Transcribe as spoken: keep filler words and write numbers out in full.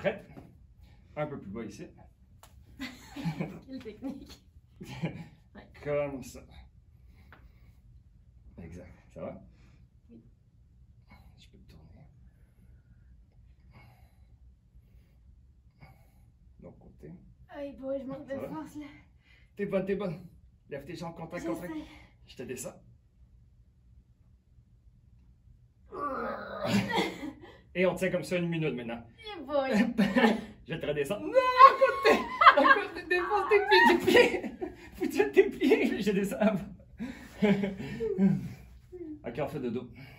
Prête? Un peu plus bas ici. Quelle technique. Ouais. Comme ça. Exact. Ça va? Oui. Je peux te tourner. L'autre côté. Aïe, boy, je manque de force là. T'es bonne, t'es bonne. Lève tes jambes, contact, contact. J'essaie. Je te descends. Et on tient comme ça une minute maintenant. Aïe, boy. Je vais te redescendre. Non, à côté! À côté, défonce tes pieds, tes pieds! Faut que tu mettes tes pieds, je descends. Ok, on fait dodo.